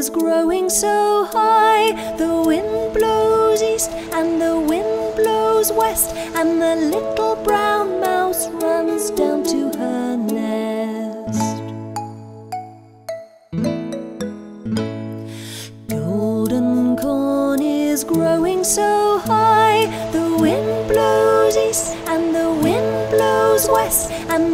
is growing so high. The wind blows east and the wind blows west, and the little brown mouse runs down to her nest. Golden corn is growing so high. The wind blows east and the wind blows west, and